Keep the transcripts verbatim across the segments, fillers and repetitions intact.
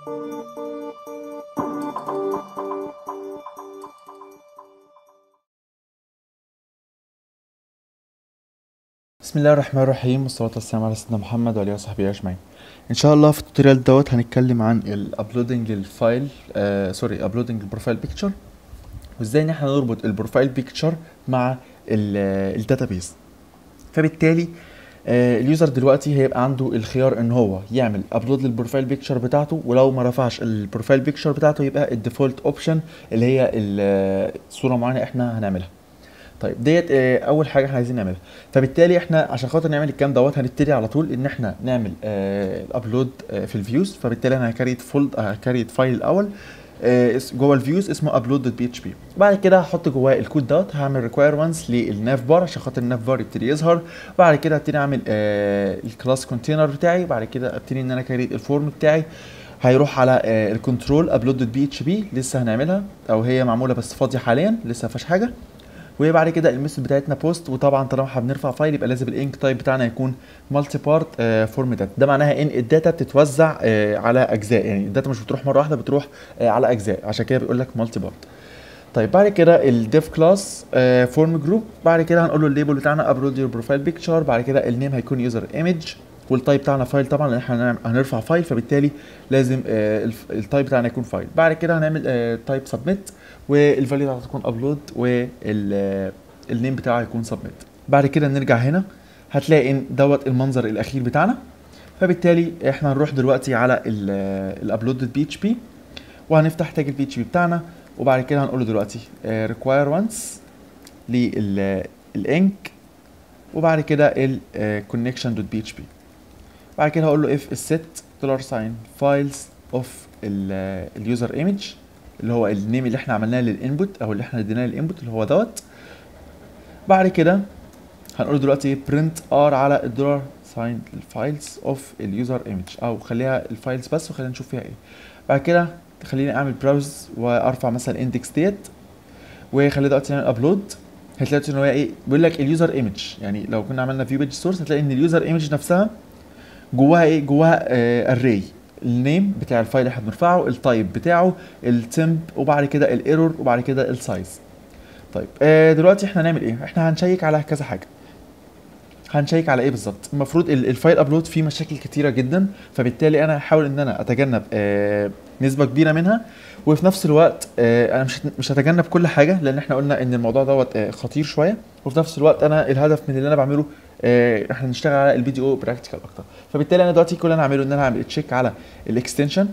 بسم الله الرحمن الرحيم، والصلاة والسلام على سيدنا محمد وعلى وصحبه اجمعين. ان شاء الله في التوتوريال دوت هنتكلم عن الابلودنج الفايل آه سوري ابلودنج البروفايل بيكتشر، وازاي ان احنا نربط البروفايل بيكتشر مع الداتابيز. فبالتالي آه اليوزر دلوقتي هيبقى عنده الخيار ان هو يعمل ابلود للبروفايل بيكتشر بتاعته، ولو ما رفعش البروفايل بيكتشر بتاعته يبقى الديفولت اوبشن اللي هي الصورة معينة احنا هنعملها. طيب ديت اه اول حاجه احنا عايزين نعملها. فبالتالي احنا عشان خاطر نعمل الكلام دوت هنبتدي على طول ان احنا نعمل اه الابلود اه في الفيوز. فبالتالي انا هكريت فولد هكريت فايل الاول اه جوه الفيوز اسمه ابلود دوت بي اتش بي. بعد كده هحط جواه الكود دوت، هعمل ريكويرمنتس للناف بار عشان خاطر الناف بار يبتدي يظهر. بعد كده ابتدي اعمل اه الكلاس كونتينر بتاعي. بعد كده ابتدي ان انا كريت الفورم بتاعي، هيروح على اه الكنترول ابلود دوت بي اتش بي لسه هنعملها، او هي معموله بس فاضيه حاليا لسه ما فيهاش حاجه. وبعد كده الميثود بتاعتنا بوست، وطبعا طالما احنا بنرفع فايل يبقى لازم الانك تايب بتاعنا يكون مالتي بارت فورم داتا. ده معناها ان الداتا بتتوزع آه على اجزاء، يعني الداتا مش بتروح مره واحده، بتروح آه على اجزاء، عشان كده بيقول لك مالتي بارت. طيب بعد كده الديف كلاس فورم جروب. بعد كده هنقول له الليبل بتاعنا ابلود يور بروفايل بيكتشر. بعد كده النيم هيكون يوزر ايمج، والتايب بتاعنا فايل طبعا لان احنا هنرفع فايل، فبالتالي لازم آه التايب بتاعنا يكون فايل. بعد كده هنعمل آه تايب سبميت، والفاليو بتاعته تكون ابلود، وال النيم بتاعه هيكون سبميت. بعد كده نرجع هنا هتلاقي ان دوت المنظر الاخير بتاعنا. فبالتالي احنا هنروح دلوقتي على الابلود دوت بي اتش بي، وهنفتح تاج البي اتش بي بتاعنا. وبعد كده هنقول له دلوقتي ريكوايرمنتس للانك، وبعد كده الكونكشن دوت بي اتش بي. بعد كده هقول له اف الست دولار ساين فايلز اوف اليوزر ايمج، اللي هو النيم اللي احنا عملناه للانبوت او اللي احنا اديناه للانبوت اللي هو دوت. بعد كده هنقول دلوقتي print r على الدولار ساين الفايلز اوف اليوزر ايمج، او خليها الفايلز بس وخلينا نشوف فيها ايه. بعد كده خليني اعمل براوز وارفع مثلا الاندكس ديت، وخلي دلوقتي نعمل ابلود. هتلاقي ان هو ايه بيقول لك اليوزر ايمج، يعني لو كنا عملنا فيو بيج سورس هتلاقي ان اليوزر ايمج نفسها جواها ايه، جواها اري، النيم بتاع الفايل اللي احنا بنرفعه، التايب بتاعه، التمب، وبعد كده الايرور، وبعد كده السايز. طيب آه دلوقتي احنا هنعمل ايه؟ احنا هنشيك على كذا حاجه. هنشيك على ايه بالظبط؟ المفروض الفايل ابلود فيه مشاكل كتيره جدا، فبالتالي انا هحاول ان انا اتجنب آه نسبه كبيره منها، وفي نفس الوقت آه انا مش مش هتجنب كل حاجه، لان احنا قلنا ان الموضوع دوت آه خطير شويه. وفي نفس الوقت انا الهدف من اللي انا بعمله آه احنا نشتغل على البي دي او براكتيكال اكتر. فبالتالي انا دلوقتي كل اللي انا هعمله ان انا هعمل تشيك على الاكستنشن،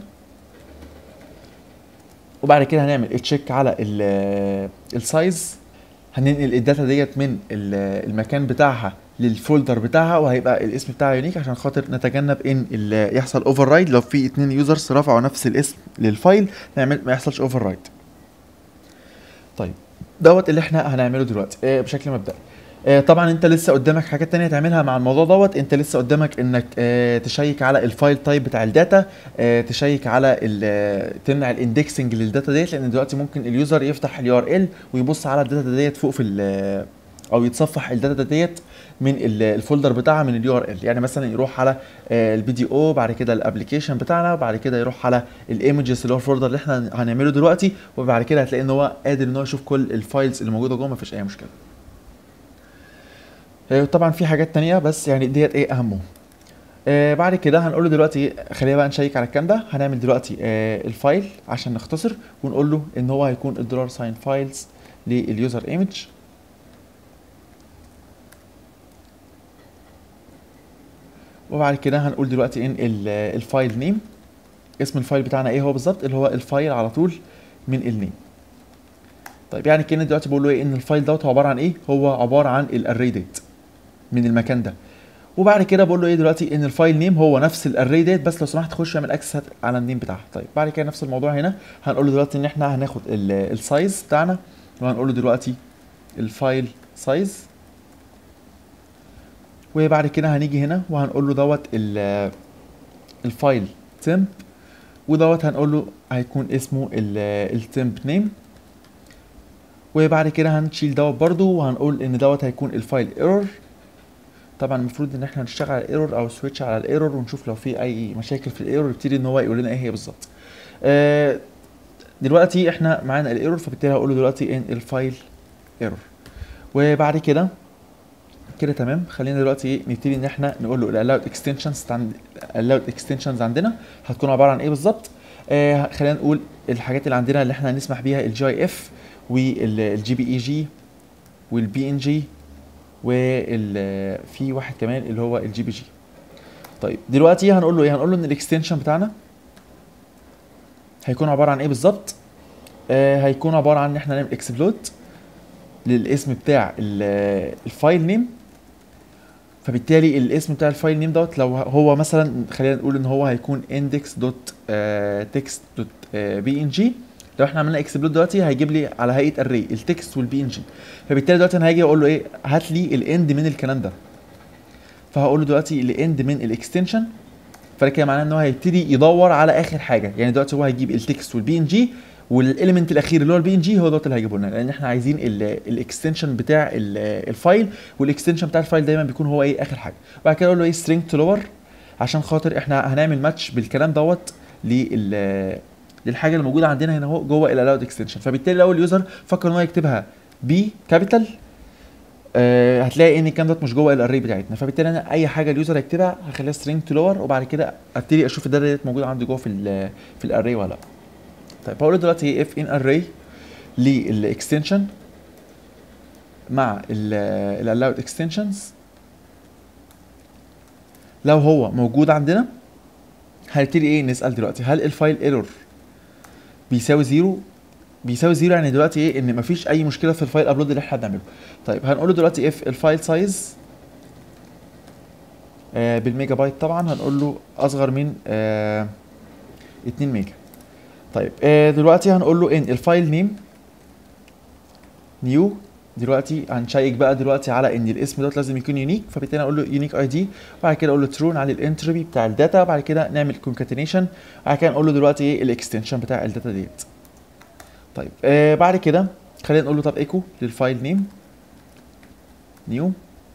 وبعد كده هنعمل تشيك على السايز. هننقل الداتا ديت من المكان بتاعها للفولدر بتاعها، وهيبقى الاسم بتاعها يونيك عشان خاطر نتجنب ان يحصل اوفر رايد. لو في اتنين يوزرز رفعوا نفس الاسم للفايل نعمل ما يحصلش اوفر رايد. طيب دوت اللي احنا هنعمله دلوقتي اه بشكل مبدئي. اه طبعا انت لسه قدامك حاجات تانية تعملها مع الموضوع دوت. انت لسه قدامك انك اه تشيك على الفايل تايب بتاع الداتا، اه تشيك على تمنع الاندكسنج للداتا ديت، لان دلوقتي ممكن اليوزر يفتح اليو ار ال ويبص على الداتا ديت فوق في او يتصفح الداتا ديت من الفولدر بتاعها من اليو ار ال. يعني مثلا يروح على البي دي او، بعد كده الابلكيشن بتاعنا، بعد كده يروح على الايمجز اللي هو الفولدر اللي احنا هنعمله دلوقتي، وبعد كده هتلاقي ان هو قادر ان هو يشوف كل الفايلز اللي موجوده جوه، مفيش اي مشكله. طبعا في حاجات تانية بس يعني ديت ايه اهمهم. آه بعد كده هنقول له دلوقتي خلينا بقى نشيك على الكلام ده. هنعمل دلوقتي آه الفايل عشان نختصر، ونقول له ان هو هيكون الدولار ساين فايلز لليوزر ايمج. وبعد كده هنقول دلوقتي ان الفايل نيم، اسم الفايل بتاعنا ايه هو بالظبط، اللي هو الفايل على طول من النيم. طيب يعني كده دلوقتي بقول له ايه، ان الفايل دوت هو عباره عن ايه، هو عباره عن الاري ديت من المكان ده. وبعد كده بقول له ايه دلوقتي، ان الفايل نيم هو نفس الاري ديت، بس لو سمحت خش اعمل اكسس على النيم بتاعها. طيب بعد كده نفس الموضوع هنا، هنقول له دلوقتي ان احنا هناخد السايز بتاعنا، وهنقول له دلوقتي الفايل سايز. وبعد كده هنيجي هنا وهنقول له دوت الفايل تمب، ودوت هنقول له هيكون اسمه التمب نيم. وبعد كده هنشيل دوت برضو، وهنقول ان دوت هيكون الفايل ايرور. طبعا المفروض ان احنا نشتغل على الايرور او سويتش على الايرور ونشوف لو في اي مشاكل في الايرور يبتدي ان هو يقول لنا ايه هي بالظبط. آه دلوقتي احنا معانا الايرور، فبالتالي هقول له دلوقتي ان الفايل ايرور. وبعد كده كده تمام. خلينا دلوقتي ايه نبتدي ان احنا نقول له الالاود اكستنشنز عند الالاود اكستنشنز عندنا هتكون عباره عن ايه بالظبط. آه خلينا نقول الحاجات اللي عندنا اللي احنا هنسمح بيها الجي اي اف والجي بي اي جي والبي ان جي وال في واحد كمان اللي هو الجي بي جي. طيب دلوقتي هنقول له ايه؟ هنقول له ان الاكستنشن بتاعنا هيكون عباره عن ايه بالظبط. آه هيكون عباره عن ان احنا نعمل اكسبلوت للاسم بتاع الفايل نيم. فبالتالي الاسم بتاع الفايل نيم دوت لو هو مثلا خلينا نقول ان هو هيكون index.text.bng. لو احنا عملنا اكسبلوت دلوقتي هيجيب لي على هيئه اري التكست والبي ان جي. فبالتالي دلوقتي انا هاجي اقول له ايه؟ هات لي الاند من الكلام ده. فهقول له دلوقتي الاند من الاكستنشن. فكده معناه ان هو هيبتدي يدور على اخر حاجه. يعني دلوقتي هو هيجيب التكست والبي ان جي والاليمنت الاخير اللي هو البي ان جي هو دوت اللي هيجيبه لنا، لان احنا عايزين الاكستنشن بتاع الفايل، والاكستنشن بتاع الفايل دايما بيكون هو ايه اخر حاجه. وبعد كده اقول له ايه سترينج تو لور عشان خاطر احنا هنعمل ماتش بالكلام دوت لل للحاجه اللي موجوده عندنا هنا اهو جوه الالاود اكستنشن. فبالتالي لو اليوزر فكر ان هو يكتبها بي كابيتال آه هتلاقي ان الكلام دوت مش جوه الاري بتاعتنا. فبالتالي انا اي حاجه اليوزر هيكتبها هخليها سترينج تو لور، وبعد كده ابتدي اشوف الداتا ديت موجوده عندي جوه في ال في الاري ولا لا. طيب هقول له دلوقتي اف ان اري للاكستنشن مع الالاود اكستنشنز. لو هو موجود عندنا هنبتدي ايه نسال دلوقتي هل الفايل ايرور بيساوي زيرو. بيساوي زيرو يعني دلوقتي ايه ان مفيش اي مشكله في الفايل ابلود اللي احنا بنعمله. طيب هنقول له دلوقتي اف الفايل سايز آه بالميجا بايت، طبعا هنقول له اصغر من آه اتنين ميجا. طيب آه دلوقتي هنقول له ان الفايل نيم نيو. دلوقتي هنشيك بقى دلوقتي على ان الاسم دوت لازم يكون يونيك. فبالتالي اقول له يونيك اي دي، وبعد كده اقول له ترو على الانتربي بتاع الداتا، وبعد كده نعمل كونكاتينيشن، وبعد كده نقول له دلوقتي ايه الاكستنشن بتاع الداتا ديت. طيب آه بعد كده خلينا نقول له طب ايكو للفايل نيم نيو،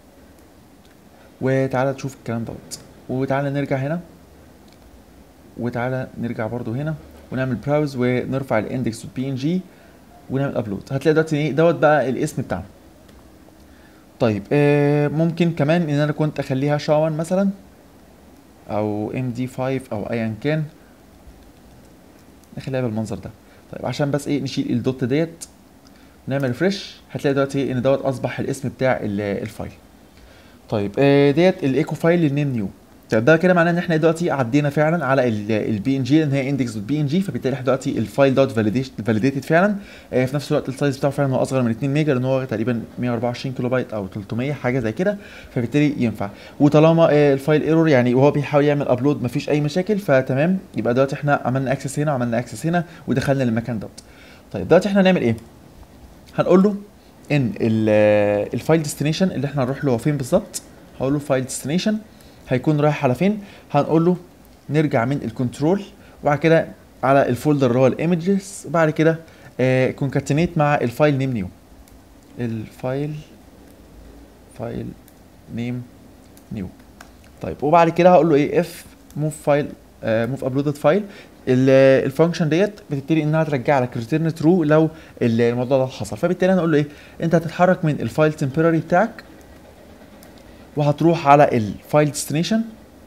وتعالى تشوف الكلام دوت. وتعالى نرجع هنا، وتعالى نرجع برضو هنا ونعمل براوز ونرفع الاندكس بي ان جي ونعمل ابلود. هتلاقي دلوقتي ايه دوت بقى الاسم بتاعنا. طيب آه ممكن كمان ان انا كنت اخليها شاون مثلا او ام دي خمسة او ايا كان، نخليها بالمنظر ده. طيب عشان بس ايه نشيل الدوت ديت ونعمل ريفرش، هتلاقي دلوقتي ايه ان دوت اصبح الاسم بتاع الفايل. طيب آه ديت الايكو فايل للنيم نيو. طيب ده كده معناه ان احنا دلوقتي عدينا فعلا على البي ان جي لان هي اندكس دوت بي ان جي. فبالتالي احنا دلوقتي الفايل دوت فاليديتد فعلا. آه في نفس الوقت السايز بتاعه فعلا هو اصغر من اتنين ميجا لان هو تقريبا مية واربعة وعشرين كيلو بايت او تلتمية حاجه زي كده. فبالتالي ينفع. وطالما آه الفايل ايرور يعني وهو بيحاول يعمل ابلود مفيش اي مشاكل فتمام. يبقى دلوقتي احنا عملنا اكسس هنا وعملنا اكسس هنا ودخلنا للمكان دوت. طيب دلوقتي احنا هنعمل ايه؟ هنقول له ان الفايل ديستنيشن اللي احنا هنروح له هو فين بالظبط. هقول له فايل ديستنيشن هيكون رايح على فين. هنقول له نرجع من الكنترول وبعد كده على الفولدر اللي هو الايمجز، وبعد كده آه كونكاتينيت مع الفايل نيم نيو. الفايل فايل نيم نيو. طيب وبعد كده هقول له ايه اف موف فايل موف ابلودد فايل. الفانكشن ديت بتبتدي انها ترجع لك ريتيرن ترو لو الموضوع ده حصل. فبالتالي انا اقول له ايه انت هتتحرك من الفايل تمبراري بتاعك وهتروح على الفايل ديستنيشن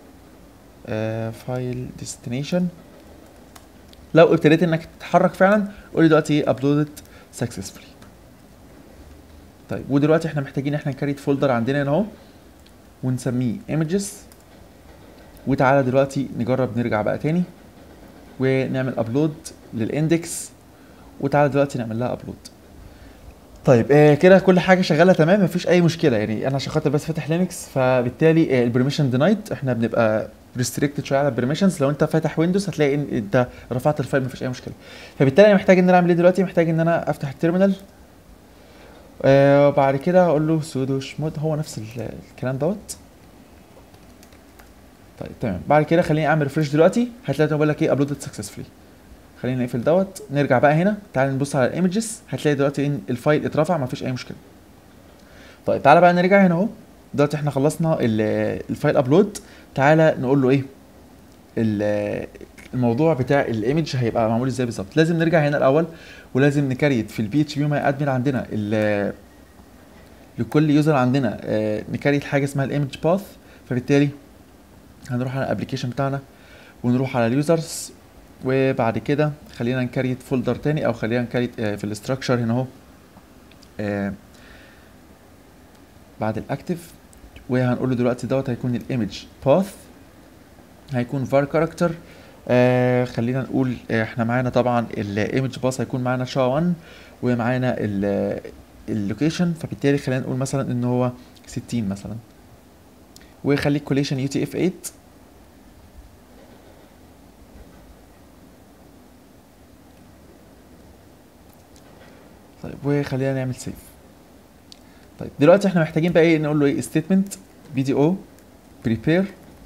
فايل ديستنيشن. لو ابتديت انك تتحرك فعلا قول لي دلوقتي ايه ابلودد سكسسفولي. طيب ودلوقتي احنا محتاجين احنا نكريت فولدر عندنا هنا اهو ونسميه ايمجز. وتعالى دلوقتي نجرب نرجع بقى تاني ونعمل ابلود للاندكس، وتعالى دلوقتي نعمل لها ابلود. طيب آه كده كل حاجه شغاله تمام مفيش اي مشكله. يعني انا عشان خاطر بس فاتح لينكس فبالتالي آه البرميشن دينايد احنا بنبقى ريستريكتد شويه على البرميشنز. لو انت فاتح ويندوز هتلاقي ان انت رفعت الفايل مفيش اي مشكله. فبالتالي انا محتاج ان انا اعمل ايه دلوقتي؟ محتاج ان انا افتح التيرمينال آه وبعد كده اقول له سودو شمود هو نفس الكلام دوت. طيب تمام. بعد كده خليني اعمل ريفرش دلوقتي هتلاقي بقول لك ايه ابلودد سكسسفولي. خلينا نقفل دوت نرجع بقى هنا. تعال نبص على الايمجز هتلاقي دلوقتي ان الفايل اترفع مفيش اي مشكله. طيب تعالى بقى نرجع هنا اهو دلوقتي احنا خلصنا ال- الفايل ابلود. تعالى نقول له ايه ال- الموضوع بتاع الايمج هيبقى معمول ازاي بالظبط. لازم نرجع هنا الاول، ولازم نكريت في البي اتش بي ماي ادمن عندنا ال- لكل يوزر عندنا آه، نكريت حاجه اسمها الايمج باث. فبالتالي هنروح على الابلكيشن بتاعنا ونروح على اليوزرز، وبعد كده خلينا نكريت فولدر تاني، او خلينا نكريت آه، في الاستراكشر هنا اهو آه، بعد الاكتف. وهنقول له دلوقتي دوت هيكون الايمج باث، هيكون var character. آه خلينا نقول آه احنا معانا طبعا الايمج باث هيكون معانا شا واحد، ومعانا اللوكيشن. فبالتالي خلينا نقول مثلا ان هو ستين مثلا، وخليك كوليشن يو تي اف ثمانية. طيب وخلينا نعمل سيف. طيب دلوقتي احنا محتاجين بقى ايه، نقول له ايه statement بي دي او prepare،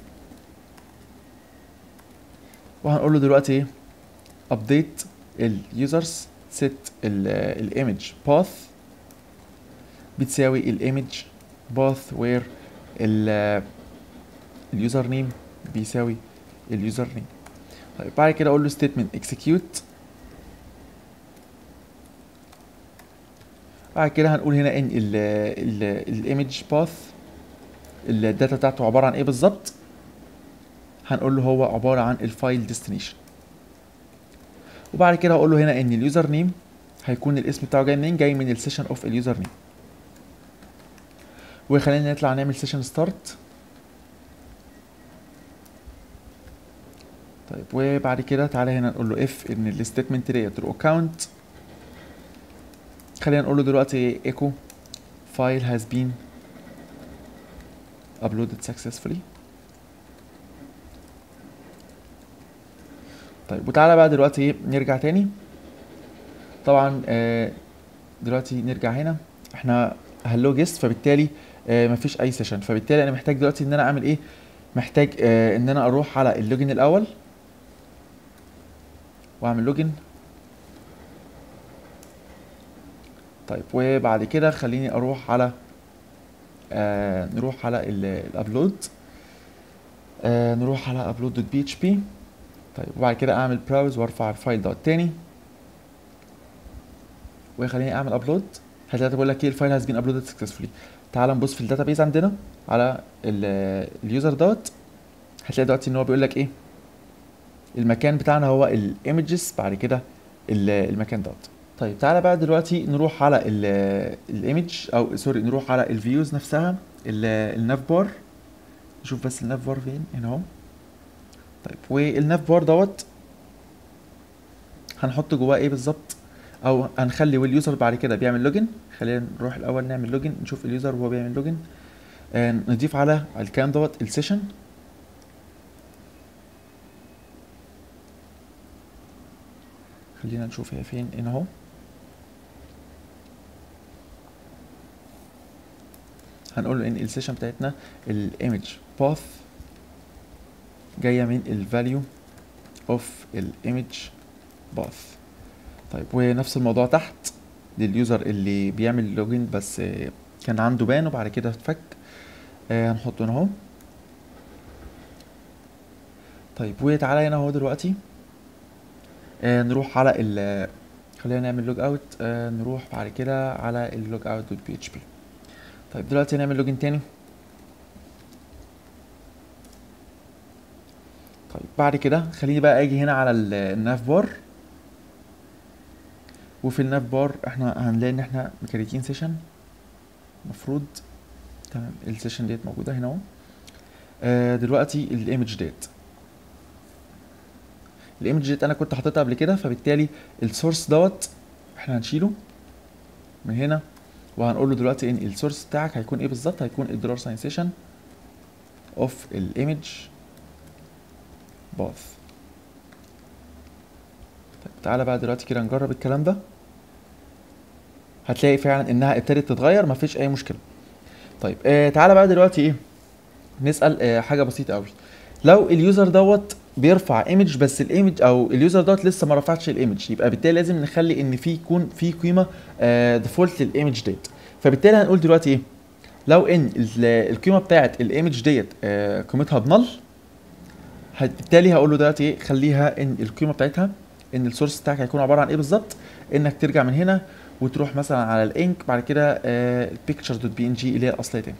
وهنقول له دلوقتي ايه update اليوزرز set الايمج باث بتساوي الايمج باث where اليوزر نيم بيساوي اليوزر نيم. طيب بعد كده اقول له statement execute. بعد كده هنقول هنا ان الايمج باث الداتا بتاعته عباره عن ايه بالظبط. هنقول له هو عباره عن الفايل ديستنيشن. وبعد كده هقول له هنا ان اليوزر نيم هيكون الاسم بتاعه جاي منين، جاي من السيشن اوف اليوزر نيم. وخلينا نطلع نعمل سيشن ستارت. طيب وبعد كده تعالى هنا نقول له اف ان الستيتمنت ديت رو كاونت. خلينا نقول له دلوقتي ايكو فايل هاز بين uploaded successfully. طيب وتعالى بقى دلوقتي ايه نرجع تاني. طبعا آه دلوقتي نرجع هنا، احنا هلو جيست، فبالتالي آه مفيش اي سيشن. فبالتالي انا محتاج دلوقتي ان انا اعمل ايه، محتاج آه ان انا اروح على اللوجن الاول واعمل لوجن. طيب وبعد كده خليني اروح على آه نروح على الابلود، آه نروح على ابلود دوت بي اتش بي. طيب وبعد كده اعمل براوز وارفع الفايل دوت تاني، وخليني اعمل ابلود. هتلاقي بيقول لك ايه الفايل هاز بين ابلودد سكسسفولي. تعال نبص في الداتابيز عندنا على اليوزر دوت. هتلاقي دلوقتي ان هو بيقول لك ايه المكان بتاعنا هو الايمجز، بعد كده المكان دوت. طيب تعالى بقى دلوقتي نروح على الايمج او سوري نروح على الفيوز نفسها، الناف بار. نشوف بس الناف بار فين، هنا اهو. طيب والناف بار دوت هنحط جواه ايه بالظبط، او هنخلي واليوزر بعد كده بيعمل لوجن. خلينا نروح الاول نعمل لوجن، نشوف اليوزر وهو بيعمل لوجن. آه نضيف على الكلام دوت السيشن. خلينا نشوف هي فين، هنا اهو. هنقول له ان السيشن بتاعتنا الايمج باث جايه من الفاليو اوف الايمج باث. طيب ونفس الموضوع تحت لليوزر اللي بيعمل لوجن بس كان عنده بان وبعد كده اتفك، آه هنحطه هنا اهو. طيب وتعالى هنا اهو دلوقتي آه نروح على ال خلينا نعمل لوج اوت. آه نروح بعد كده على اللوج اوت دوت بي اتش بي. طيب دلوقتي نعمل لوجن تاني. طيب بعد كده خليني بقى اجي هنا على الناف بار، وفي الناف بار احنا هنلاقي ان احنا مكريتين سيشن مفروض. تمام السيشن ديت موجوده هنا اهو. آه دلوقتي الايمج ديت الايمج ديت انا كنت حاططها قبل كده، فبالتالي السورس دوت احنا هنشيله من هنا، وهنقول له دلوقتي ان السورس بتاعك هيكون ايه بالظبط، هيكون الدولار ساين سيشن اوف الايمج باث. طيب تعالى بقى دلوقتي كده نجرب الكلام ده. هتلاقي فعلا انها ابتدت تتغير، مفيش اي مشكله. طيب آه تعالى بقى دلوقتي ايه نسال آه حاجه بسيطه قوي. لو اليوزر دوت بيرفع ايمج بس الايمج او اليوزر دوت لسه ما رفعش الايمج، يبقى بالتالي لازم نخلي ان في يكون في قيمه آه ديفولت للايمج ديت. فبالتالي هنقول دلوقتي ايه لو ان ال- القيمه بتاعت الايمج ديت آه، قيمتها بنل، بالتالي هقول له دلوقتي ايه، خليها ان القيمه بتاعتها ان السورس بتاعك هيكون عباره عن ايه بالظبط، انك ترجع من هنا وتروح مثلا على الانك، بعد كده البيكتشر دوت بي ان جي اللي هي الاصليه تاني.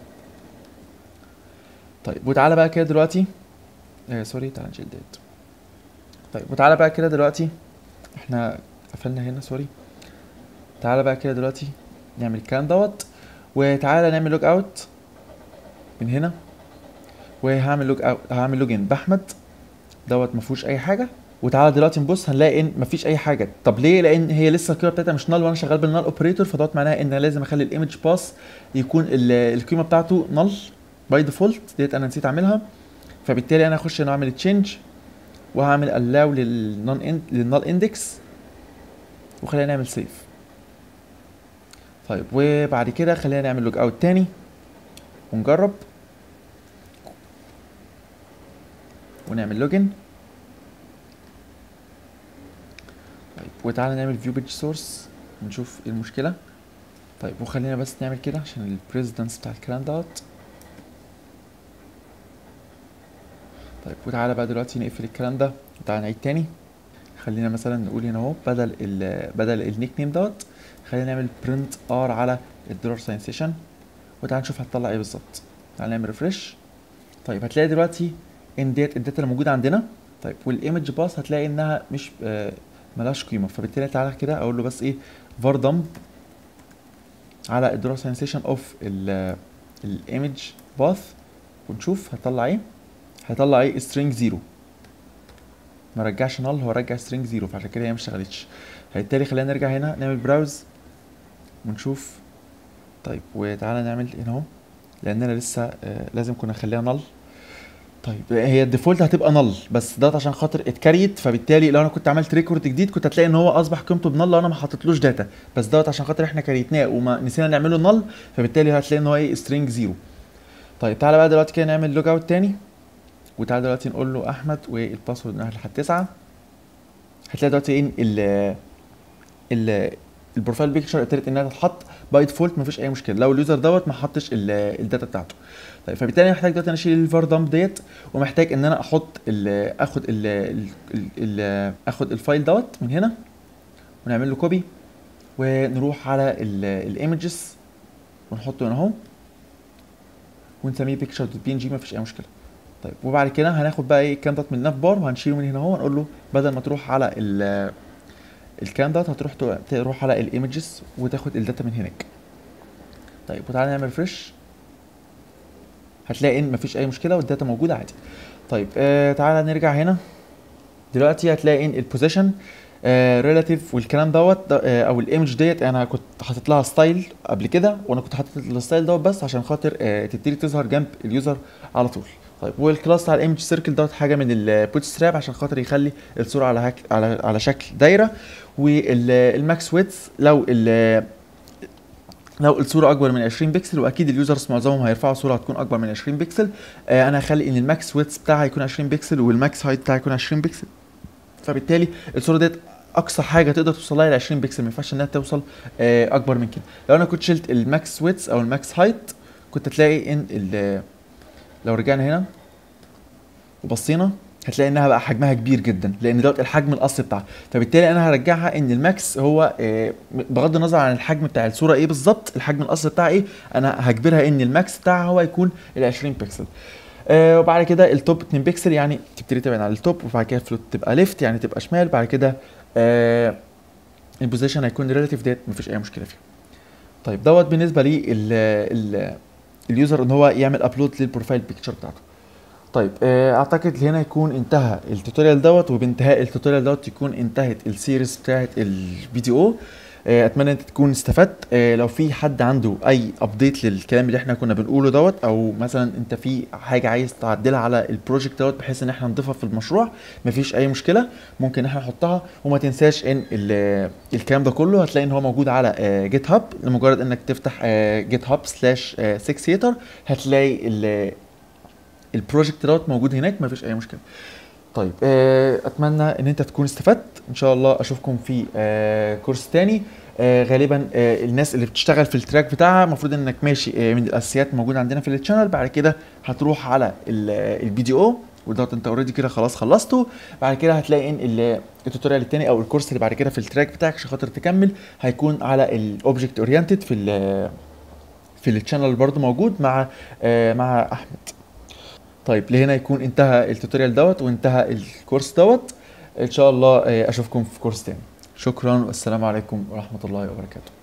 طيب وتعالى بقى كده دلوقتي آه سوري تعالى نشيل ديت. طيب وتعالى بقى كده دلوقتي احنا قفلنا هنا سوري. تعالى بقى كده دلوقتي نعمل الكلام دوت، وتعالى نعمل لوج اوت من هنا، وهعمل لوج اوت هعمل لوجين باحمد دوت ما فيهوش اي حاجه. وتعالى دلوقتي نبص هنلاقي ان مفيش اي حاجه. طب ليه؟ لان هي لسه القيمه بتاعتها مش نل وانا شغال بالنل اوبريتور، فدوت معناها ان انا لازم اخلي الايمج باس يكون ال- القيمه بتاعته نل باي ديفولت، ديت انا نسيت اعملها. فبالتالي انا هخش هنا اعمل تشينج وهعمل الاو للنون اند للنل اندكس، وخلينا نعمل سيف. طيب وبعد كده خلينا نعمل لوج اوت تاني ونجرب ونعمل لوجن. طيب وتعالى نعمل فيو بيج سورس ونشوف ايه المشكله. طيب وخلينا بس نعمل كده عشان البريزيدنس بتاع الكلام دوت. طيب وتعالى بقى دلوقتي نقفل الكلام ده وتعالى نعيد تاني. خلينا مثلا نقول هنا اهو بدل ال بدل النيك نيم دوت خلينا نعمل برنت ار على الدولار ساين سيشن، وتعالى نشوف هتطلع ايه بالظبط. تعالى نعمل ريفرش. طيب هتلاقي دلوقتي ان ديت الداتا اللي موجوده عندنا. طيب والايمج باس هتلاقي انها مش آه ملهاش قيمه، فبالتالي تعالى كده اقول له بس ايه var dump على الدولار ساين سيشن اوف الايمج باث، ونشوف هيطلع ايه. هيطلع ايه string زيرو، ما رجعش نل، هو رجع string زيرو، فعشان كده هي مش اشتغلتش. فبالتالي خلينا نرجع هنا نعمل براوز ونشوف. طيب وتعالى نعمل هنا اهو لاننا لسه آه لازم كنا نخليها نل. طيب هي الديفولت هتبقى نل، بس ده عشان خاطر اتكريت، فبالتالي لو انا كنت عملت ريكورد جديد كنت هتلاقي ان هو اصبح قيمته بنل لو انا ما حطيتلوش داتا، بس دوت عشان خاطر احنا كريتناه وما نسينا نعمله نل، فبالتالي هتلاقي ان هو ايه string زيرو. طيب تعالى بقى دلوقتي كده نعمل لوج اوت تاني، وتعالى دلوقتي نقول له احمد والباسورد نروح لحد تسعة. هتلاقي دلوقتي ايه ال ال البروفايل بيكتشر ابتدت انها تتحط باي ديفولت، مفيش اي مشكله لو اليوزر دوت ما حطش الداتا بتاعته. طيب فبالتالي انا محتاج دلوقتي انا اشيل الفار دامب ديت، ومحتاج ان انا احط ال اخد ال ال ال اخد الفايل دوت من هنا ونعمل له كوبي، ونروح على الايمجز ونحطه هنا اهو ونسميه بيكتشر دوت بي ان جي، مفيش اي مشكله. طيب وبعد كده هناخد بقى ايه الكلام دوت من الناف بار وهنشيله من هنا اهو، ونقول له بدل ما تروح على ال الكلام دوت هتروح تروح على الايمجز وتاخد الداتا من هناك. طيب وتعالى نعمل فريش، هتلاقي ان مفيش اي مشكله والداتا موجوده عادي. طيب آه تعالى نرجع هنا دلوقتي، هتلاقي ان البوزيشن ريلاتيف والكلام دوت آه او الايمج ديت انا كنت حاطط لها ستايل قبل كده، وانا كنت حاطط الستايل دوت بس عشان خاطر آه تبتدي تظهر جنب اليوزر على طول. طيب والكلاس بتاع الايمج سيركل دوت حاجه من البوت ستراب عشان خاطر يخلي الصوره على هك على على شكل دايره. والماكس ويدث لو ال لو الصوره اكبر من عشرين بكسل، واكيد اليوزرز معظمهم هيرفعوا صوره هتكون اكبر من عشرين بكسل، آه انا هخلي ان الماكس ويدث بتاعها يكون عشرين بكسل والماكس هايت بتاعها يكون عشرين بكسل. فبالتالي الصوره ديت اقصى حاجه تقدر توصل لها ل عشرين بكسل، ما ينفعش انها توصل آه اكبر من كده. لو انا كنت شلت الماكس ويدث او الماكس هايت كنت تلاقي ان لو رجعنا هنا وبصينا هتلاقي انها بقى حجمها كبير جدا، لان دوت الحجم الاصلي بتاعها. فبالتالي انا هرجعها ان الماكس هو آه بغض النظر عن الحجم بتاع الصوره ايه بالظبط، الحجم الاصلي بتاعها ايه، انا هجبرها ان الماكس بتاعها هو يكون ال عشرين بكسل. آه وبعد كده التوب اتنين بكسل يعني تبتدي تبعد على التوب، وبعد كده الفلوت تبقى ليفت يعني تبقى شمال. بعد كده آه البوزيشن هيكون ريلاتيف، ديت مفيش اي مشكله فيها. طيب دوت بالنسبه لي اليوزر ان هو يعمل ابلود للبروفايل بيكتشر بتاعته. طيب اعتقد هنا يكون انتهى التوتوريال دوت، وبانتهاء التوتوريال دوت يكون انتهت السيريز بتاعت الفيديو. اتمنى انت تكون استفدت. لو في حد عنده اي ابديت للكلام اللي احنا كنا بنقوله دوت، او مثلا انت في حاجه عايز تعدلها على البروجكت دوت بحيث ان احنا نضيفها في المشروع، مفيش اي مشكله ممكن احنا نحطها. وما تنساش ان الكلام ده كله هتلاقي ان هو موجود على جيت هاب، لمجرد انك تفتح جيت هاب سلاش سكسيتر هتلاقي البروجكت دوت موجود هناك، مفيش اي مشكله. طيب آه، اتمنى ان انت تكون استفدت. ان شاء الله اشوفكم في آه، كورس تاني. آه، غالبا آه، الناس اللي بتشتغل في التراك بتاعها المفروض انك ماشي آه، من الاساسيات موجوده عندنا في التشانل. بعد كده هتروح على البي دي او، ودوت انت اوريدي كده خلاص خلصته. بعد كده هتلاقي ان ال- التوتوريال التاني او الكورس اللي بعد كده في التراك بتاعك عشان خاطر تكمل هيكون على الاوبجكت اورينتد في ال في التشانل برضو موجود مع آه، مع احمد. طيب لهنا يكون انتهى التوتوريال دوت وانتهى الكورس دوت. ان شاء الله آه، اشوفكم في كورس تاني. شكرا والسلام عليكم ورحمة الله وبركاته.